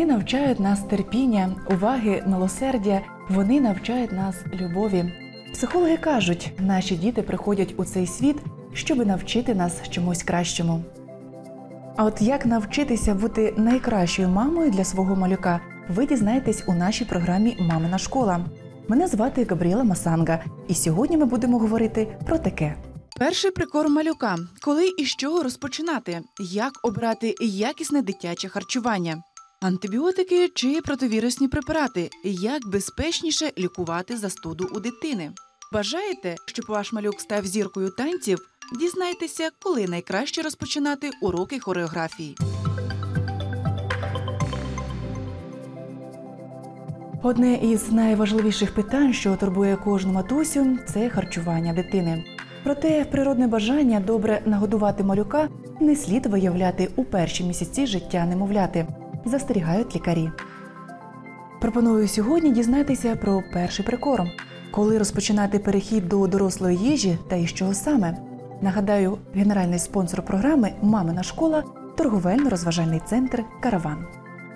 Вони навчають нас терпіння, уваги, милосердя. Вони навчають нас любові. Психологи кажуть, наші діти приходять у цей світ, щоб навчити нас чомусь кращому. А от як навчитися бути найкращою мамою для свого малюка, ви дізнаєтесь у нашій програмі «Мамина школа». Мене звати Габріела Масанга, і сьогодні ми будемо говорити про таке. Перший прикорм малюка. Коли і з чого розпочинати? Як обрати якісне дитяче харчування? Антибіотики чи противірусні препарати? Як безпечніше лікувати застуду у дитини? Бажаєте, щоб ваш малюк став зіркою танців? Дізнайтеся, коли найкраще розпочинати уроки хореографії. Одне із найважливіших питань, що турбує кожну матусю – це харчування дитини. Проте природне бажання добре нагодувати малюка не слід виявляти у перші місяці життя немовляти, застерігають лікарі. Пропоную сьогодні дізнатися про перший прикорм. Коли розпочинати перехід до дорослої їжі та із чого саме? Нагадаю, генеральний спонсор програми «Мамина школа» – торговельно-розважальний центр «Караван».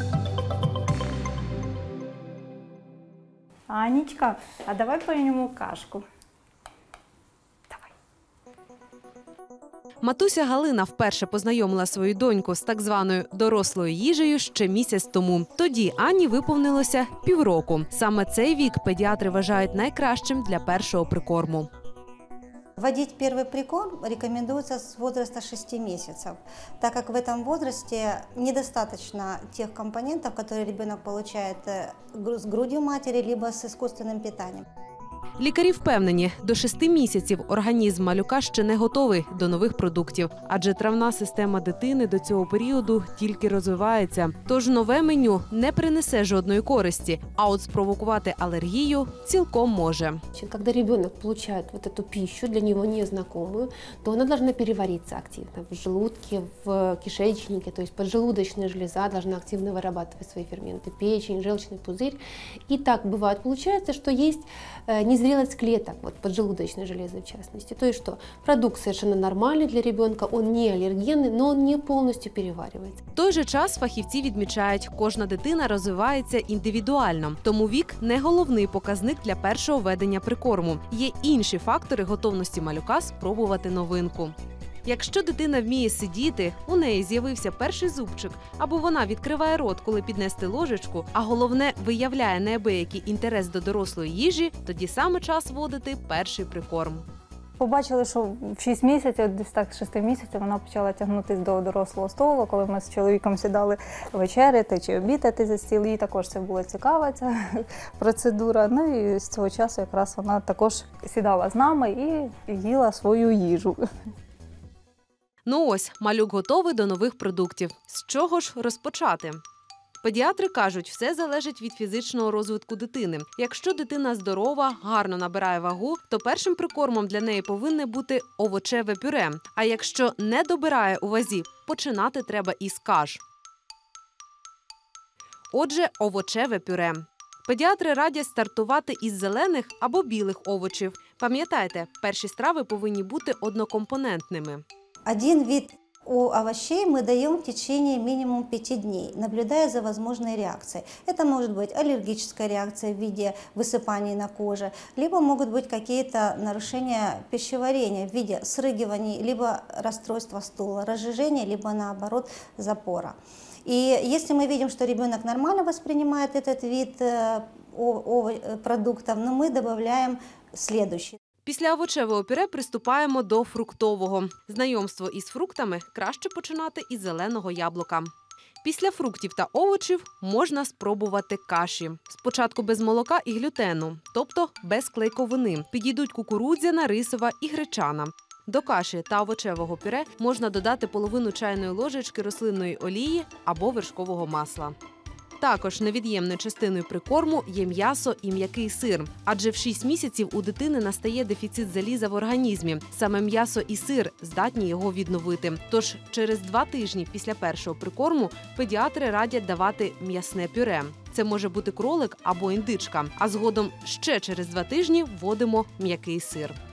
Анечка, а давай поїмо кашку. Матуся Галина вперше познайомила свою доньку з так званою дорослою їжею ще місяць тому. Тоді Анні виповнилося півроку. Саме цей вік педіатри вважають найкращим для першого прикорму. Вводить первый прикорм рекомендуется с возраста 6 месяцев, так как в этом возрасте недостаточно тех компонентов, которые ребенок получает с грудью матери, либо с искусственным питанием. Лікарі впевнені, до 6 місяців організм малюка ще не готовий до нових продуктів, адже травна система дитини до цього періоду тільки розвивається. Тож нове меню не принесе жодної користі, а от спровокувати алергію цілком може. Когда ребенок получает вот эту пищу, для него незнакомую, то она должна перевариться активно в желудке, в кишечнике, то есть поджелудочная железа должна активно вырабатывать свои ферменты, печень, желчный пузырь. И так бывает, получается, что есть незрелость клеток, вот поджелудочной железы в частности. То есть что? Продукт совершенно нормальный для ребенка, он не аллергенный, но он не полностью переваривается. В той же час фахівці відмічають, кожна дитина розвивається індивідуально, тому вік не головний показник для першого введення прикорму. Є інші фактори готовності малюка спробувати новинку. Якщо дитина вміє сидіти, у неї з'явився перший зубчик, або вона відкриває рот, коли піднести ложечку, а головне – виявляє неабиякий інтерес до дорослої їжі, тоді саме час вводити перший прикорм. Побачили, що в 6 місяців, десь так 6 місяців, вона почала тягнутися до дорослого столу, коли ми з чоловіком сідали вечеряти чи обідати за стіл. Їй також це була цікава ця процедура. Ну і з цього часу якраз вона також сідала з нами і їла свою їжу. Ну ось, малюк готовий до нових продуктів. З чого ж розпочати? Педіатри кажуть, все залежить від фізичного розвитку дитини. Якщо дитина здорова, гарно набирає вагу, то першим прикормом для неї повинне бути овочеве пюре. А якщо не добирає у вазі, починати треба із каш. Отже, овочеве пюре. Педіатри радять стартувати із зелених або білих овочів. Пам'ятайте, перші страви повинні бути однокомпонентними. Один вид овощей мы даем в течение минимум 5 дней, наблюдая за возможной реакцией. Это может быть аллергическая реакция в виде высыпаний на коже, либо могут быть какие-то нарушения пищеварения в виде срыгиваний, либо расстройства стула, разжижения, либо наоборот запора. И если мы видим, что ребенок нормально воспринимает этот вид продуктов, но мы добавляем следующий. Після овочевого пюре приступаємо до фруктового. Знайомство із фруктами краще починати із зеленого яблука. Після фруктів та овочів можна спробувати каші. Спочатку без молока і глютену, тобто без клейковини. Підійдуть кукурудзяна, рисова і гречана. До каші та овочевого пюре можна додати половину чайної ложечки рослинної олії або вершкового масла. Також невід'ємною частиною прикорму є м'ясо і м'який сир. Адже в 6 місяців у дитини настає дефіцит заліза в організмі. Саме м'ясо і сир здатні його відновити. Тож через 2 тижні після першого прикорму педіатри радять давати м'ясне пюре. Це може бути кролик або індичка. А згодом ще через 2 тижні вводимо м'який сир.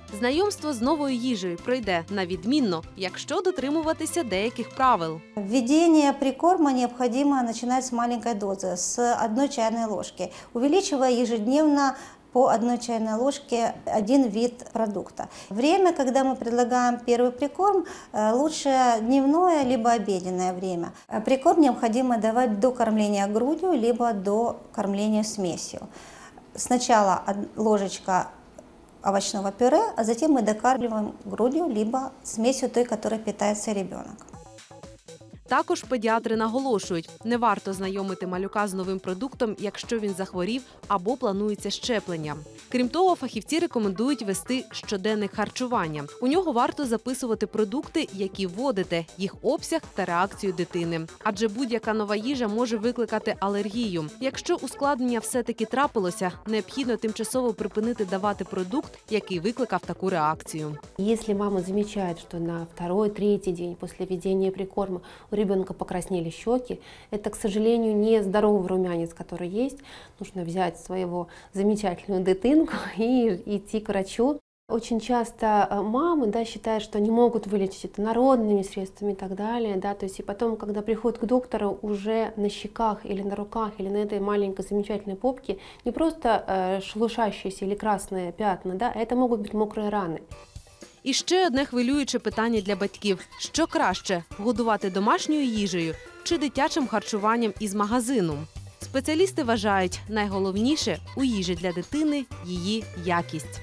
Знайомство з новою їжею пройде на відмінно, якщо дотримуватися деяких правил. Введение прикорма необходимо начинать с маленькой дозы, с 1 чайной ложки, увеличивая ежедневно по 1 чайной ложке один вид продукта. Время, когда мы предлагаем первый прикорм, лучше дневное либо обеденное время. Прикорм необходимо давать до кормления грудью либо до кормления смесью. Сначала ложечка овощного пюре, а затем мы докармливаем грудью либо смесью той, которой питается ребенок. Також педіатри наголошують, не варто знайомити малюка з новим продуктом, якщо він захворів або планується щеплення. Крім того, фахівці рекомендують вести щоденник харчування. У нього варто записувати продукти, які вводите, їх обсяг та реакцію дитини. Адже будь-яка нова їжа може викликати алергію. Якщо ускладнення все-таки трапилося, необхідно тимчасово припинити давати продукт, який викликав таку реакцію. Если мама замечает, что на 2-3 день после введения прикорма у ребенка покраснели щеки, это, к сожалению, не здоровый румянец, который есть. Нужно взять своего замечательную дитинку и идти к врачу. Очень часто мамы считают, что они могут вылечить это народными средствами и так далее. То есть и потом, когда приходят к доктору, уже на щеках или на руках, или на этой маленькой замечательной попке не просто шелушащиеся или красные пятна, это могут быть мокрые раны. І ще одне хвилююче питання для батьків. Що краще – годувати домашньою їжею чи дитячим харчуванням із магазину? Спеціалісти вважають, найголовніше у їжі для дитини – її якість.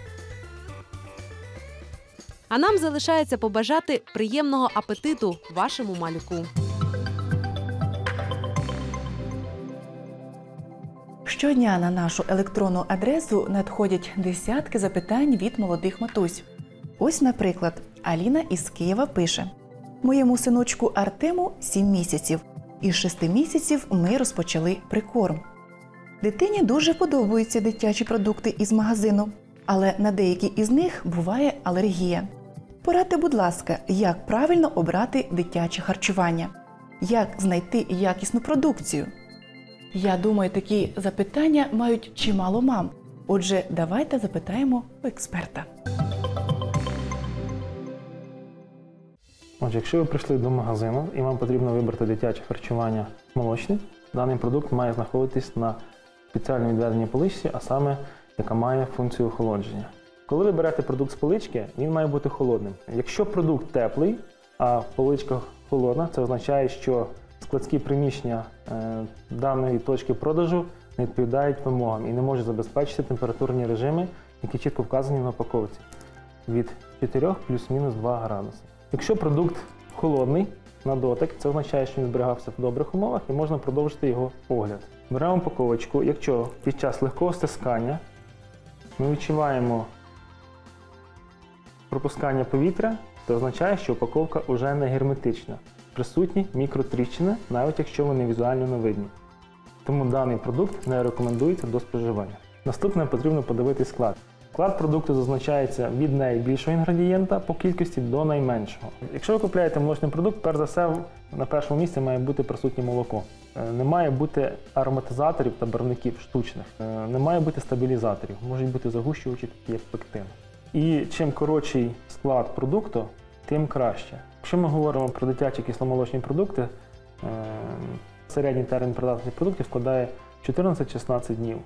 А нам залишається побажати приємного апетиту вашому малюку. Щодня на нашу електронну адресу надходять десятки запитань від молодих матусь. Ось, наприклад, Аліна із Києва пише: «Моєму синочку Артему 7 місяців. Із 6 місяців ми розпочали прикорм. Дитині дуже подобаються дитячі продукти із магазину, але на деякі із них буває алергія. Порадьте, будь ласка, як правильно обрати дитяче харчування? Як знайти якісну продукцію?» Я думаю, такі запитання мають чимало мам. Отже, давайте запитаємо у експерта. Отже, якщо ви прийшли до магазину і вам потрібно вибрати дитяче харчування молочне, даний продукт має знаходитись на спеціально відведеній поличці, а саме, яка має функцію охолодження. Коли ви берете продукт з полички, він має бути холодним. Якщо продукт теплий, а поличка холодна, це означає, що складські приміщення даної точки продажу не відповідають вимогам і не можуть забезпечити температурні режими, які чітко вказані на упаковці, від 4 плюс-мінус 2 градуси. Якщо продукт холодний на дотик, це означає, що він зберігався в добрих умовах і можна продовжити його огляд. Беремо упаковочку. Якщо під час легкого стискання ми відчуваємо пропускання повітря, це означає, що упаковка вже не герметична. Присутні мікротріщини, навіть якщо вони візуально не видні. Тому даний продукт не рекомендується до споживання. Наступне потрібно подивитись склад. Склад продукту зазначається від найбільшого інгредієнта по кількості до найменшого. Якщо ви купуєте молочний продукт, перш за все на першому місці має бути присутнє молоко. Не має бути ароматизаторів та барвників штучних. Не має бути стабілізаторів. Можуть бути загущувачі, такі як пектин. І чим коротший склад продукту, тим краще. Якщо ми говоримо про дитячі кисломолочні продукти, середній термін придатності продуктів складає 14-16 днів.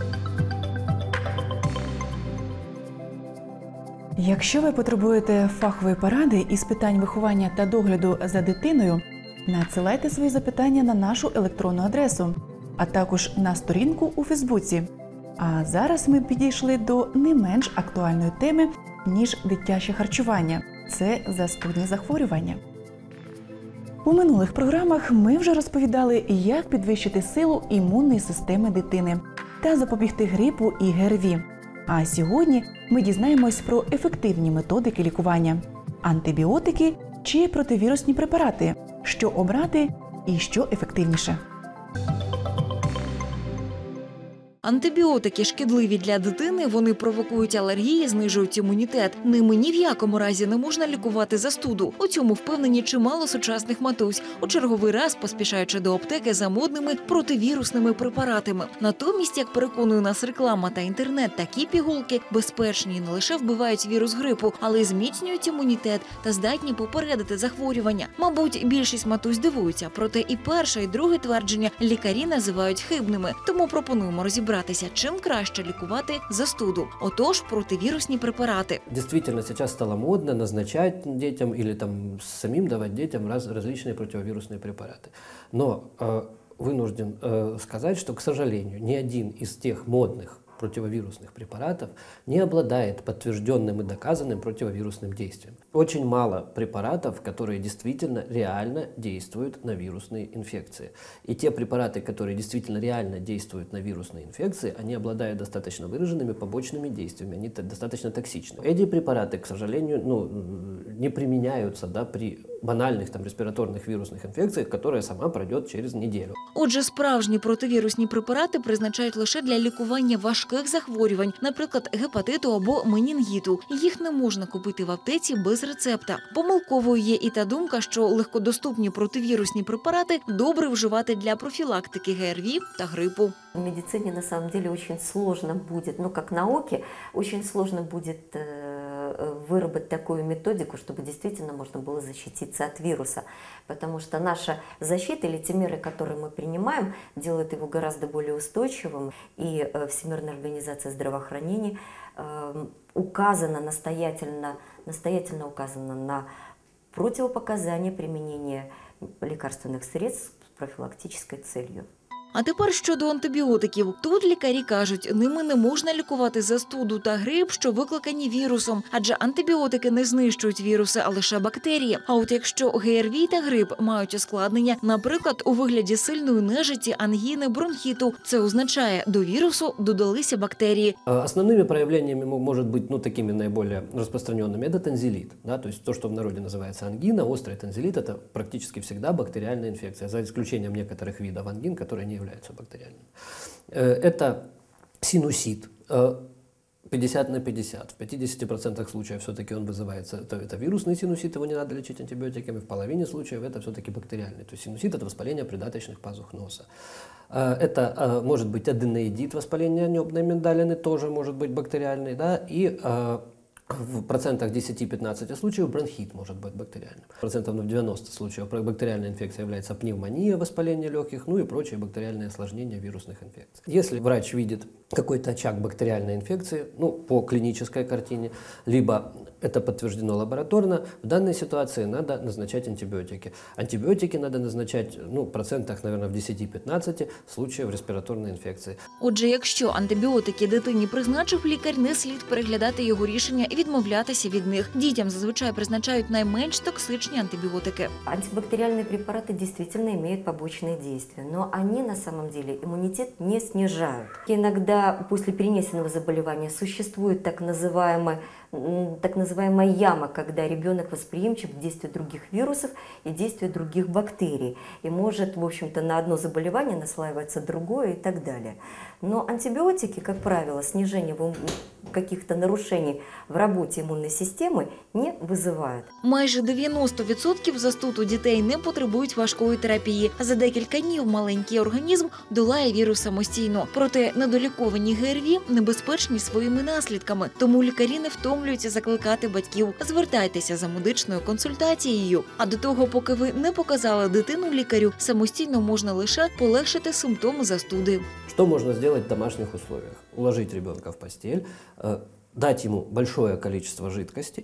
Якщо ви потребуєте фахової поради із питань виховання та догляду за дитиною, надсилайте свої запитання на нашу електронну адресу, а також на сторінку у Фейсбуці. А зараз ми підійшли до не менш актуальної теми, ніж дитяче харчування – це застудні захворювання. У минулих програмах ми вже розповідали, як підвищити силу імунної системи дитини та запобігти грипу і ГРВІ. А сьогодні ми дізнаємось про ефективні методики лікування – антибіотики чи противірусні препарати, що обрати і що ефективніше. Антибіотики шкідливі для дитини, вони провокують алергії, знижують імунітет. Ними ні в якому разі не можна лікувати застуду. У цьому впевнені чимало сучасних матусь, у черговий раз поспішаючи до аптеки за модними противірусними препаратами. Натомість, як переконує нас реклама та інтернет, такі пігулки безпечні і не лише вбивають вірус грипу, але й зміцнюють імунітет та здатні попередити захворювання. Мабуть, більшість матусь дивуються, проте і перше, і друге твердження лікарі називають хибними. Тому пропонуємо розібратися, чим краще лікувати застуду. Отож, противірусні препарати. Действительно, сейчас стало модно назначать детям или там самим давать детям различные противовирусные препараты. Но вынужден сказать, что, к сожалению, ни один из тех модных противовирусных препаратов не обладает подтвержденным и доказанным противовирусным действием. Очень мало препаратов, которые действительно реально действуют на вирусные инфекции. И те препараты, которые действительно реально действуют на вирусные инфекции, они обладают достаточно выраженными побочными действиями, они достаточно токсичны. Эти препараты, к сожалению, не применяются при банальных респираторных вирусных инфекциях, которые сама пройдет через неделю. Отже, справжні противірусні препарати призначають лише для лікування важких захворювань, наприклад, гепатиту або менінгіту. Їх не можна купити в аптеці без рецепта. Помилковою є і та думка, що легкодоступні противірусні препарати добре вживати для профілактики ГРВІ та грипу. В медицине на самом деле очень сложно будет, как науке, очень сложно будет выработать такую методику, чтобы действительно можно было защититься от вируса. Потому что наша защита или те меры, которые мы принимаем, делают его гораздо более устойчивым. И Всемирная организация здравоохранения настоятельно указана на противопоказания применения лекарственных средств с профилактической целью. А тепер щодо антибіотиків. Тут лікарі кажуть, ними не можна лікувати застуду та грип, що викликані вірусом. Адже антибіотики не знищують віруси, а лише бактерії. А от якщо ГРВІ та грип мають ускладнення, наприклад, у вигляді сильної нежиті, ангіни, бронхіту, це означає, до вірусу додалися бактерії. Основными проявлениями может быть, такими наиболее распространенными, это танзелит. То есть то, что в народе называется ангина, острый танзелит, это практически всегда бактериальная инфекция, за исключением некоторых видов ангин, которые не являются бактериальными. Это синусит 50 на 50. В 50% случаев все-таки он вызывается, это вирусный синусит, его не надо лечить антибиотиками, в половине случаев это все-таки бактериальный. То есть синусит – это воспаление придаточных пазух носа. Это может быть аденоидит, воспаление небной миндалины, тоже может быть бактериальный, и в процентах 10-15 случаев бронхит может быть бактериальным. Процентов на 90 случаев бактериальная инфекция является пневмония, воспаление легких, и прочие бактериальные осложнения вирусных инфекций. Если врач видит какой-то очаг бактериальной инфекции, по клинической картине, либо это подтверждено лабораторно, в данной ситуации надо назначать антибиотики. Антибиотики надо назначать в процентах, наверное, в 10-15 случаев респираторной инфекции. Отже, якщо антибіотики дитині призначив лікар, не слід переглядати його рішення і відмовлятися від них. Дітям зазвичай призначають найменш токсичні антибіотики. Антибактериальные препараты действительно имеют побочные действия, но они на самом деле иммунитет не снижают. Иногда после перенесенного заболевания существует так называемая яма, когда ребенок восприимчив к действию других вирусов и действию других бактерий. И может, в общем-то, на одно заболевание наслаиваться другое и так далее. Но антибиотики, как правило, снижение каких-то нарушений в работе иммунной системы не вызывают. Майже 90% застуд у дітей не потребують важкої терапії. За декілька днів маленький організм долає вірус самостійно. Проте недоліковані ГРВІ небезпечні своїми наслідками. Тому лікарі не втомлюються закликати батьків. Звертайтеся за медичною консультацією. А до того, поки ви не показали дитину лікарю, самостійно можна лише полегшити симптоми застуди. Что можно сделать в домашних условиях? Уложить ребенка в постель, дать ему большое количество жидкости,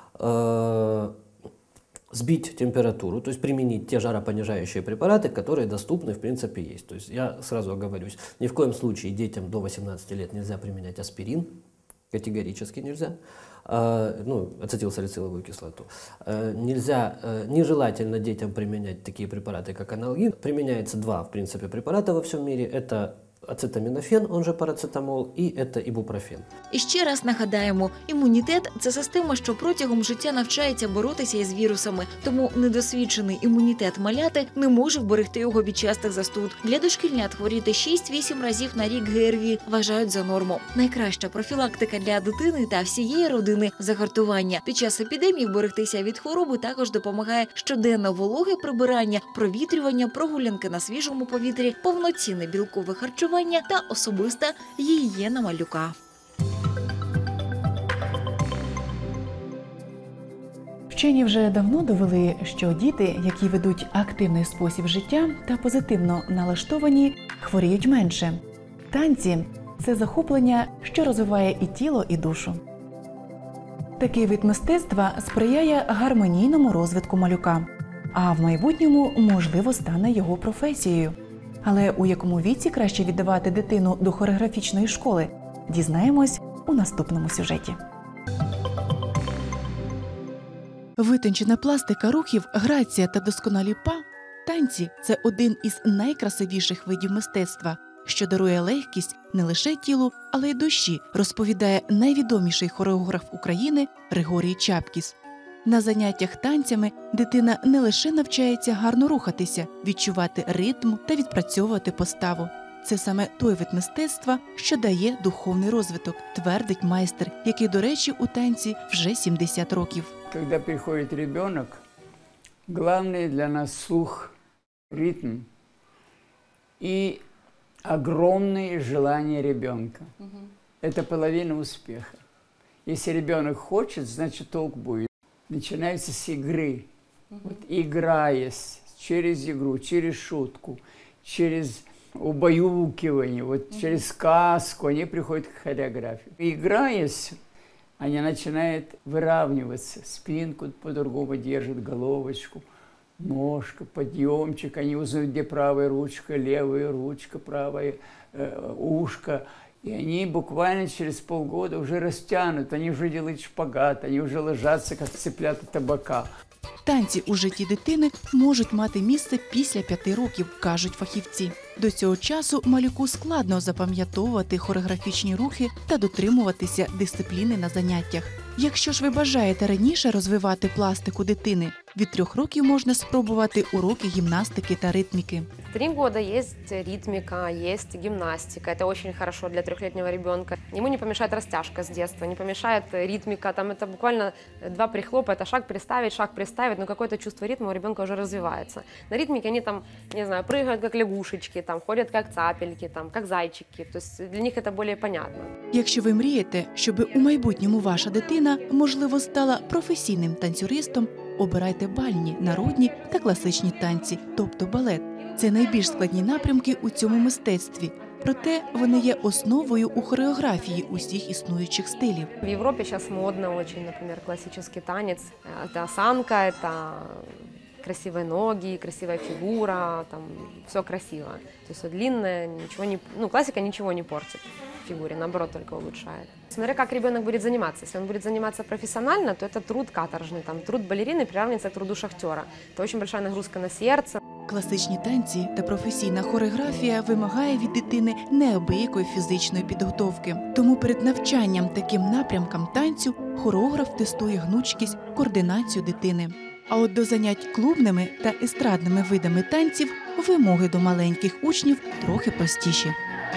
сбить температуру, то есть применить те жаропонижающие препараты, которые доступны, в принципе, есть. То есть я сразу оговорюсь, ни в коем случае детям до 18 лет нельзя применять аспирин, категорически нельзя, ацетилсалициловую кислоту. Нежелательно детям применять такие препараты, как анальгин. Применяется два, в принципе, препарата во всем мире. Это ацетаминофен, он же парацетамол, и это ибупрофен. І ще раз нагадаємо, імунітет – це система, що протягом життя навчається боротися із вірусами. Тому недосвідчений імунітет маляти не може вберегти його від частих застуд. Для дошкільнят хворіти 6-8 разів на рік ГРВІ вважають за норму. Найкраща профілактика для дитини та всієї родини – загартування. Під час епідемії вберегтися від хвороби також допомагає щоденне вологе прибирання, провітрювання, прогулянки на свіжому повітрі, повноцінне білкове харчування та особиста гігієна малюка. Вчені вже давно довели, що діти, які ведуть активний спосіб життя та позитивно налаштовані, хворіють менше. Танці – це захоплення, що розвиває і тіло, і душу. Такий вид мистецтва сприяє гармонійному розвитку малюка, а в майбутньому, можливо, стане його професією. Але у якому віці краще віддавати дитину до хореографічної школи – дізнаємось у наступному сюжеті. Витончена пластика рухів, грація та досконалі па – танці – це один із найкрасивіших видів мистецтва, що дарує легкість не лише тілу, але й душі, розповідає найвідоміший хореограф України Григорій Чапкіс. На заняттях танцями дитина не лише навчається гарно рухатися, відчувати ритм та відпрацьовувати поставу. Це саме той вид мистецтва, що дає духовний розвиток, твердить майстер, який, до речі, у танці вже 70 років. Когда приходит ребенок, главное для нас слух, ритм и огромное желание ребенка. Это половина успеха. Если ребенок хочет, значит толк будет. Начинается с игры. Вот, играясь через игру, через шутку, через убаюкивание, вот, через сказку, они приходят к хореографии. Играясь, они начинают выравниваться, спинку по-другому держат, головочку, ножка, подъемчик, они узнают, где правая ручка, левая ручка, правое ушко. И они буквально через полгода уже растянут, они уже делают шпагат, они уже ложатся, как цыплята табака. Танці у житті дитини можуть мати місце після 5 років, кажуть фахівці. До цього часу малюку складно запам'ятовувати хореографічні рухи та дотримуватися дисципліни на заняттях. Якщо ж ви бажаєте раніше розвивати пластику дитини, від 3 років можна спробувати уроки гімнастики та ритміки. 3 года есть ритмика, есть гимнастика. Это очень хорошо для 3-летнего ребенка. Ему не помешает растяжка с детства, не помешает ритмика. Там это буквально 2 прихлопа, это шаг приставить, но какое-то чувство ритма у ребенка уже развивается. На ритмике они там, не знаю, прыгают как лягушечки, там, ходят как цапельки, там, как зайчики. То есть для них это более понятно. Якщо ви мрієте, щоб у майбутньому ваша дитина, можливо, стала професійним танцюристом, обирайте бальні, народні та класичні танці, тобто балет. Це найбільш складні напрямки у цьому мистецтві. Проте вони є основою у хореографії усіх існуючих стилів. В Европе сейчас модно очень, например, классический танец. Это осанка, это красивые ноги, красивая фигура, там все красиво. То есть длинное, классика ничего не портит в фигуре, наоборот, только улучшает. Смотря как ребенок будет заниматься. Если он будет заниматься профессионально, то это труд каторжный, там труд балерины приравнивается к труду шахтера. Это очень большая нагрузка на сердце. Класичні танці та професійна хореографія вимагає від дитини неабиякої фізичної підготовки. Тому перед навчанням таким напрямкам танцю хореограф тестує гнучкість, координацію дитини. А от до занять клубними та естрадними видами танців вимоги до маленьких учнів трохи простіші.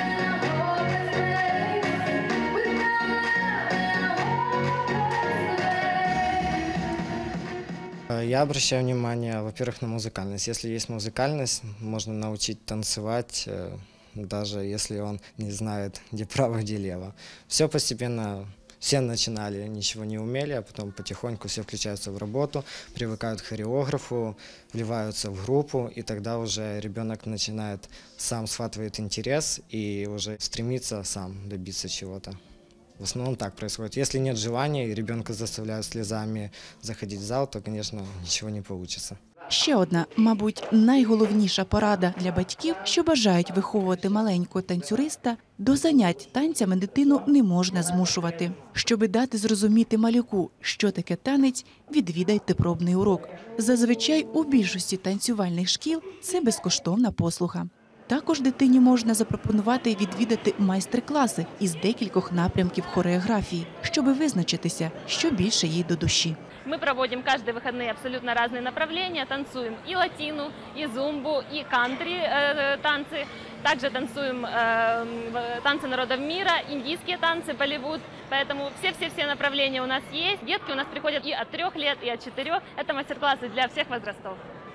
Я обращаю внимание, во-первых, на музыкальность. Если есть музыкальность, можно научить танцевать, даже если он не знает, где право, где лево. Все постепенно, все начинали, ничего не умели, а потом потихоньку все включаются в работу, привыкают к хореографу, вливаются в группу, и тогда уже ребенок начинает, сам схватывает интерес и уже стремится сам добиться чего-то. В основном так происходит. Если нет желания и ребенка заставляют слезами заходить в зал, то, конечно, ничего не получится. Ще одна, мабуть, найголовніша порада для батьків, що бажають виховувати маленького танцюриста, до занять танцями дитину не можна змушувати. Щоби дати зрозуміти малюку, що таке танець, відвідайте пробний урок. Зазвичай у більшості танцювальних шкіл це безкоштовна послуга. Також дитині можна запропонувати відвідати майстер-класи із декількох напрямків хореографії, щоби визначитися, що більше їй до душі. Мы проводим каждые выходные абсолютно разные направления, танцуем и латину, и зумбу, и кантри танцы. Также танцуем танцы народов мира, индийские танцы, Болливуд. Поэтому все направления у нас есть. Детки у нас приходят и от 3 лет, и от 4. Это мастер-классы для всех возрастов.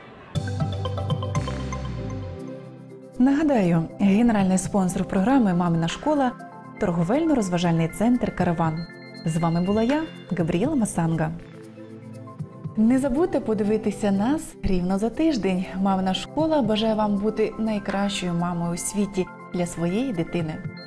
Нагадаю, генеральний спонсор програми «Мамина школа» – торговельно-розважальний центр «Караван». З вами була я, Габріела Масанга. Не забудьте подивитися нас рівно за тиждень. «Мамина школа» бажає вам бути найкращою мамою у світі для своєї дитини.